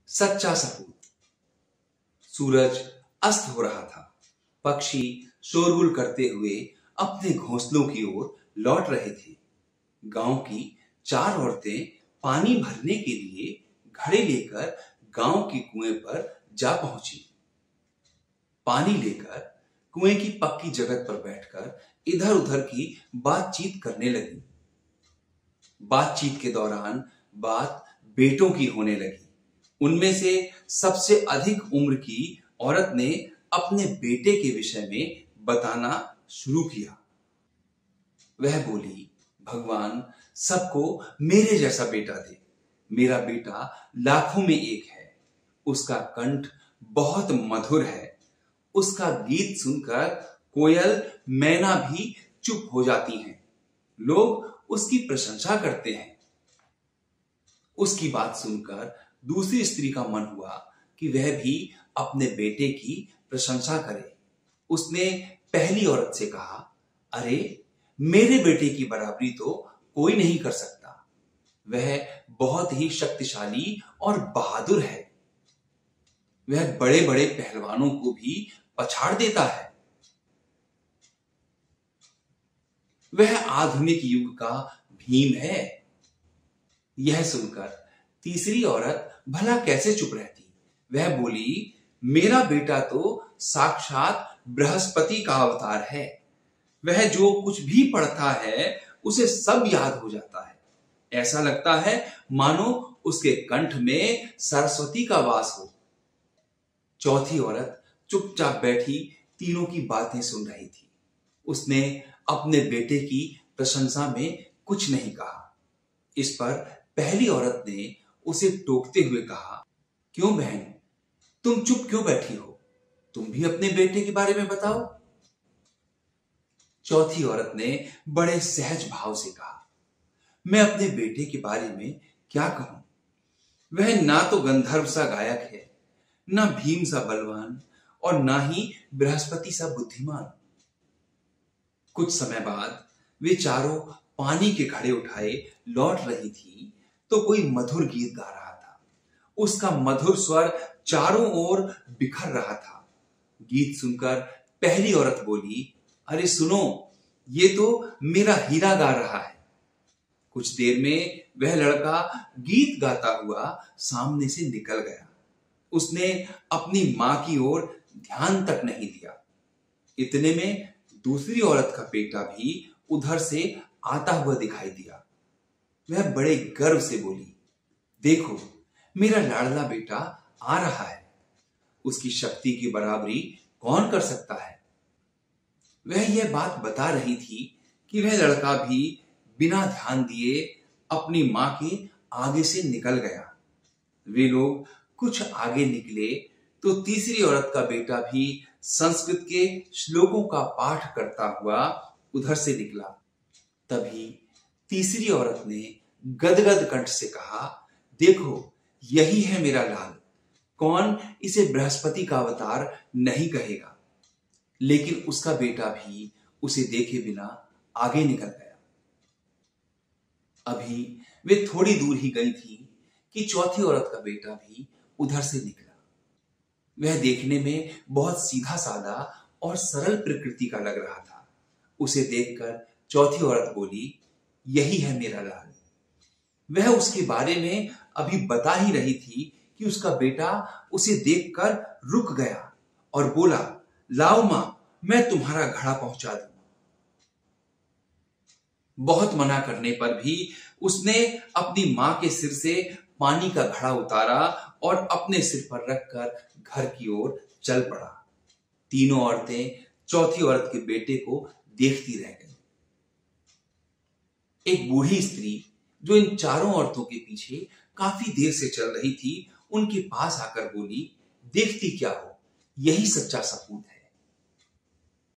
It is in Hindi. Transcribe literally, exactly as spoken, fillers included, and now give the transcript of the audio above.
सच्चा सपूत। सूरज अस्त हो रहा था। पक्षी शोरगुल करते हुए अपने घोंसलों की ओर लौट रहे थे। गांव की चार औरतें पानी भरने के लिए घड़े लेकर गांव के कुएं पर जा पहुंची। पानी लेकर कुएं की पक्की जगह पर बैठकर इधर उधर की बातचीत करने लगी। बातचीत के दौरान बात बेटों की होने लगी। उनमें से सबसे अधिक उम्र की औरत ने अपने बेटे के विषय में बताना शुरू किया। वह बोली, भगवान सबको मेरे जैसा बेटा दे। मेरा बेटा लाखों में एक है। उसका कंठ बहुत मधुर है। उसका गीत सुनकर कोयल मैना भी चुप हो जाती हैं। लोग उसकी प्रशंसा करते हैं। उसकी बात सुनकर दूसरी स्त्री का मन हुआ कि वह भी अपने बेटे की प्रशंसा करे। उसने पहली औरत से कहा, अरे मेरे बेटे की बराबरी तो कोई नहीं कर सकता। वह बहुत ही शक्तिशाली और बहादुर है। वह बड़े बड़े पहलवानों को भी पछाड़ देता है। वह आधुनिक युग का भीम है। यह सुनकर तीसरी औरत भला कैसे चुप रहती। वह बोली, मेरा बेटा तो साक्षात बृहस्पति का अवतार है। वह जो कुछ भी पढ़ता है उसे सब याद हो जाता है। ऐसा लगता है मानो उसके कंठ में सरस्वती का वास हो। चौथी औरत चुपचाप बैठी तीनों की बातें सुन रही थी। उसने अपने बेटे की प्रशंसा में कुछ नहीं कहा। इस पर पहली औरत ने उसे टोकते हुए कहा, क्यों बहन, तुम चुप क्यों बैठी हो? तुम भी अपने बेटे के बारे में बताओ। चौथी औरत ने बड़े सहज भाव से कहा, मैं अपने बेटे के बारे में क्या कहूं? वह ना तो गंधर्व सा गायक है, ना भीम सा बलवान और ना ही बृहस्पति सा बुद्धिमान। कुछ समय बाद वे चारों पानी के घड़े उठाए लौट रही थी तो कोई मधुर गीत गा रहा था। उसका मधुर स्वर चारों ओर बिखर रहा था। गीत सुनकर पहली औरत बोली, अरे सुनो, ये तो मेरा हीरा गा रहा है। कुछ देर में वह लड़का गीत गाता हुआ सामने से निकल गया। उसने अपनी मां की ओर ध्यान तक नहीं दिया। इतने में दूसरी औरत का बेटा भी उधर से आता हुआ दिखाई दिया। वह बड़े गर्व से बोली, देखो मेरा लाडला बेटा आ रहा है। उसकी शक्ति की बराबरी कौन कर सकता है? वह यह बात बता रही थी कि वह लड़का भी बिना ध्यान दिए अपनी मां के आगे से निकल गया। वे लोग कुछ आगे निकले तो तीसरी औरत का बेटा भी संस्कृत के श्लोकों का पाठ करता हुआ उधर से निकला। तभी तीसरी औरत ने गदगद कंठ से कहा, देखो यही है मेरा लाल। कौन इसे बृहस्पति का अवतार नहीं कहेगा? लेकिन उसका बेटा भी उसे देखे बिना आगे निकल गया। अभी वे थोड़ी दूर ही गई थी कि चौथी औरत का बेटा भी उधर से निकला। वह देखने में बहुत सीधा साधा और सरल प्रकृति का लग रहा था। उसे देखकर चौथी औरत बोली, यही है मेरा लाल। वह उसके बारे में अभी बता ही रही थी कि उसका बेटा उसे देखकर रुक गया और बोला, लाओ मां, मैं तुम्हारा घड़ा पहुंचा दूं। बहुत मना करने पर भी उसने अपनी मां के सिर से पानी का घड़ा उतारा और अपने सिर पर रखकर घर की ओर चल पड़ा। तीनों औरतें चौथी औरत के बेटे को देखती रह गई। एक बूढ़ी स्त्री जो इन चारों औरतों के पीछे काफी देर से चल रही थी, उनके पास आकर बोली, देखती क्या हो, यही सच्चा सपूत है।